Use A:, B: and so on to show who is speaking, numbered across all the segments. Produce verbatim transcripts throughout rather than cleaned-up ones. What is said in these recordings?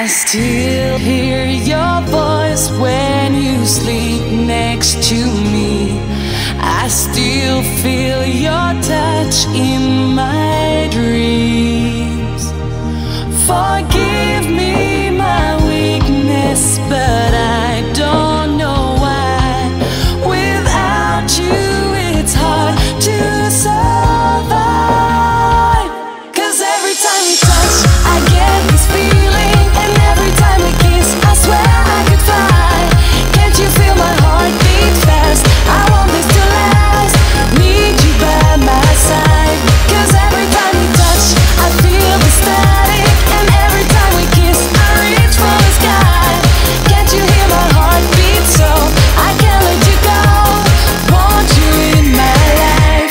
A: I still hear your voice when you sleep next to me. I still feel your touch in my dreams. Forgive me my weakness, but I don't know why. Without you it's hard to survive. 'Cause every time we touch I get this feeling, and every time we kiss I swear I could fly. Can't you feel my heart beat fast? I want this to last, need you by my side. 'Cause every time we touch I feel the static, and every time we kiss I reach for the sky. Can't you hear my heart beat? So I can't let you go, want you in my life.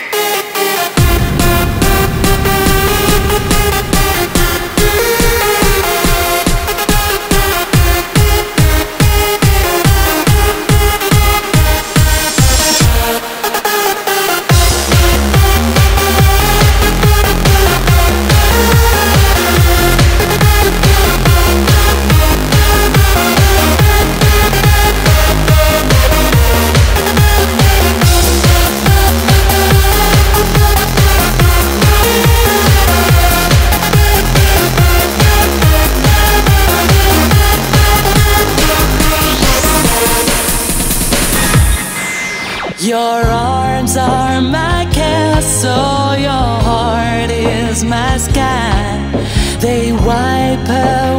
A: Your arms are my castle, your heart is my sky. They wipe away